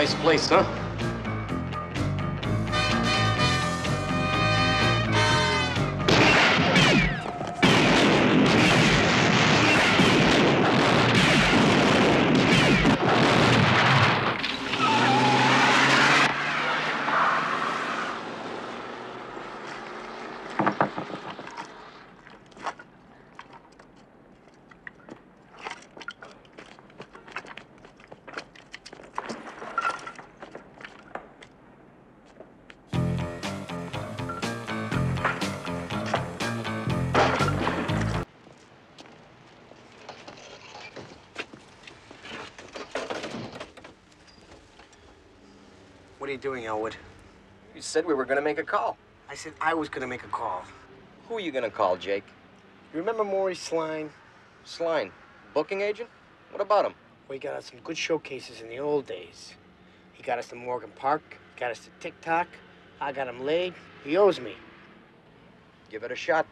Nice place, huh? What are you doing, Elwood? You said we were gonna make a call. I said I was gonna make a call. Who are you gonna call, Jake? You remember Maurice Sline? Sline, booking agent? What about him? Well, he got us some good showcases in the old days. He got us to Morgan Park, got us to TikTok. I got him laid. He owes me. Give it a shot.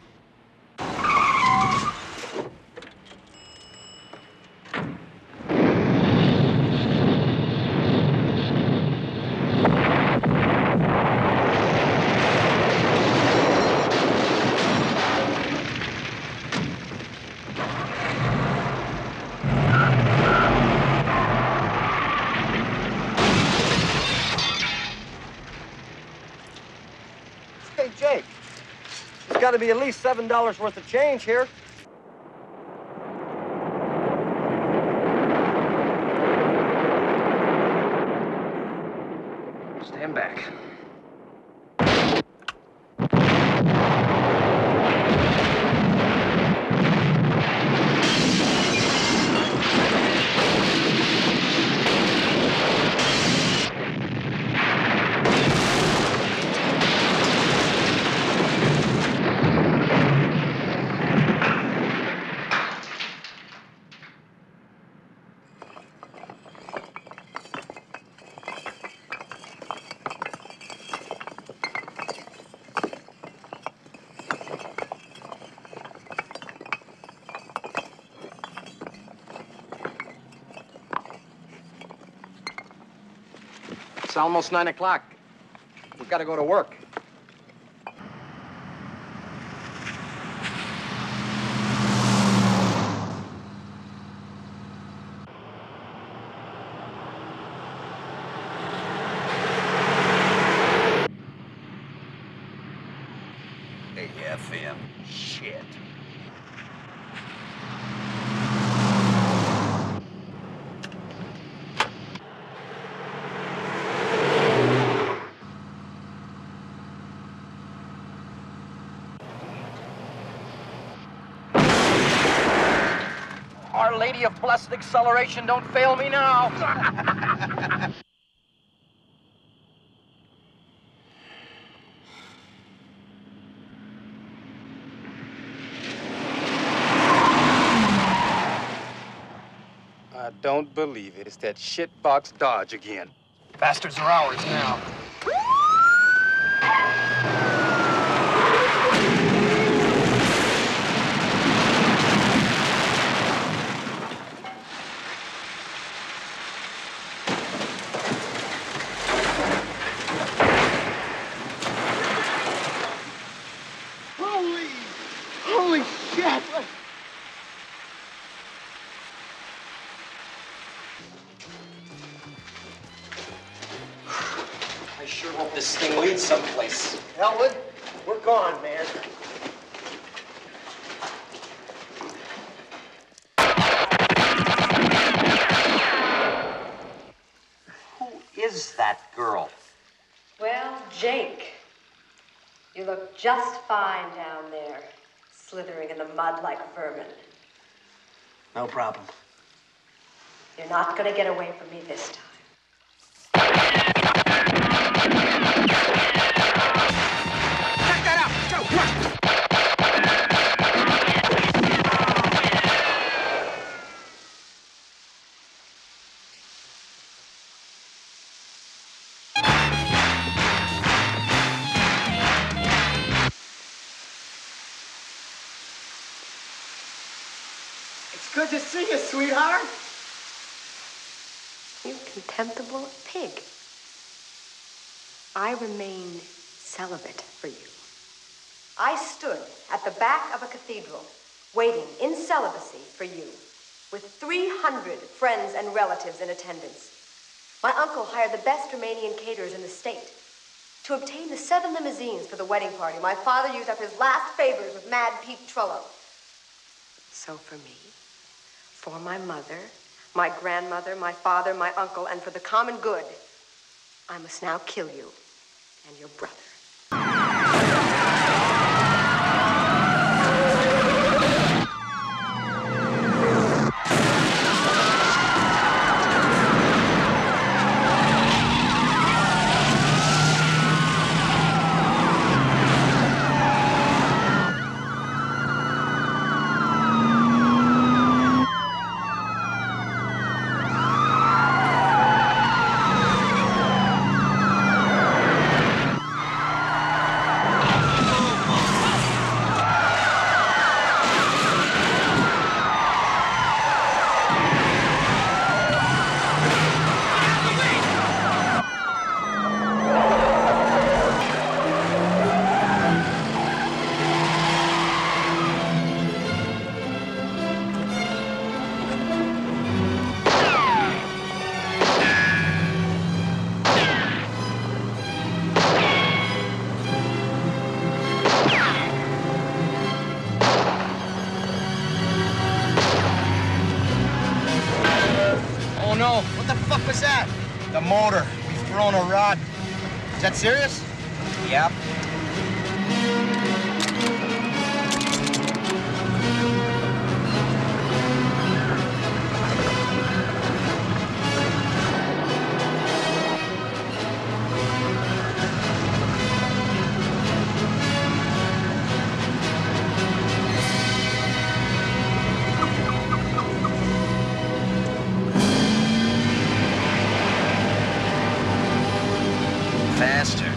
Hey, Jake. There's got to be at least $7 worth of change here. Stand back. It's almost 9 o'clock. We've got to go to work. AFM shit. Our Lady of Blessed Acceleration, don't fail me now. I don't believe it. It's that shitbox Dodge again. Bastards are ours now. Holy shit! I sure hope this thing leads someplace. Elwood, we're gone, man. Who is that girl? Well, Jake, you look just fine down there, slithering in the mud like vermin. No problem. You're not gonna get away from me this time. Check that out! Go, run! It's good to see you, sweetheart. You contemptible pig. I remained celibate for you. I stood at the back of a cathedral, waiting in celibacy for you, with 300 friends and relatives in attendance. My uncle hired the best Romanian caterers in the state. To obtain the 7 limousines for the wedding party, my father used up his last favors with Mad Pete Trullo. So for me, for my mother, my grandmother, my father, my uncle, and for the common good, I must now kill you and your brother. The motor. We've thrown a rod. Is that serious? Yep. Faster.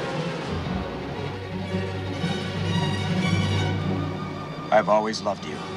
I've always loved you.